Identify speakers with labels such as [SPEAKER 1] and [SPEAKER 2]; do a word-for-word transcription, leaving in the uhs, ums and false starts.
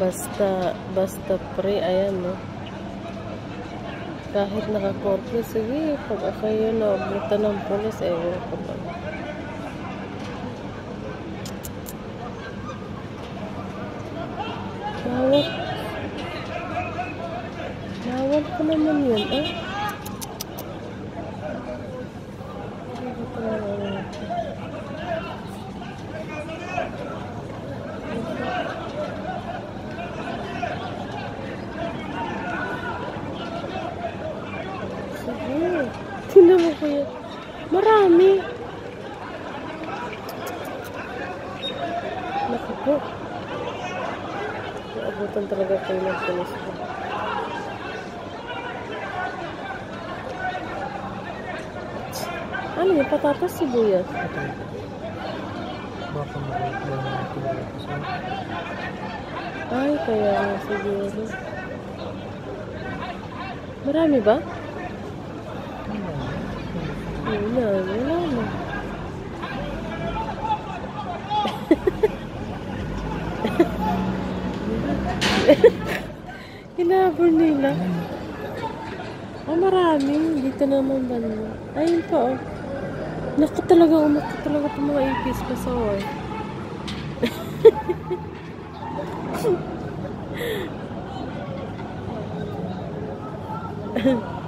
[SPEAKER 1] Basta, basta pre, ayan no. Kahit nakakorte, sige, pag ako yun, nabutan ng pulis, ewan ko ba. Bawat. Bawal ko naman yun, eh. Hindi ko naman. Sige. Tingnan mo ko yan. Marami. Naku po. Naabutan talaga kayo ng pulis ko. Ano yung patatas, sibuyas?
[SPEAKER 2] Baka mag-iwan
[SPEAKER 1] Ay, kaya nga siguro. Marami ba? Wala, wala na. Hinabol nila. Oh, marami. Dito naman banda. Ayun pa, oh. Naku talaga, umakit talaga itong mga ipis pa sa war.